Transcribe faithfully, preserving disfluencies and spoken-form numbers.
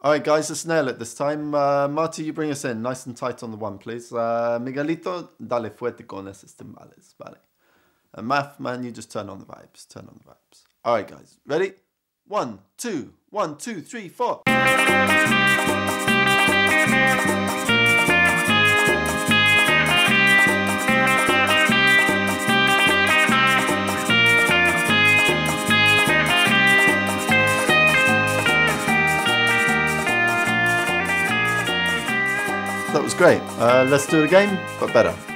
All right, guys, let's nail it this time. Uh, Marty, you bring us in. Nice and tight on the one, please. Uh, Miguelito, dale fuerte con esos timbales. Vale. And Math, man, you just turn on the vibes. Turn on the vibes. All right, guys. Ready? One, two, one, two, three, four. That was great. Uh, let's do it again, but better.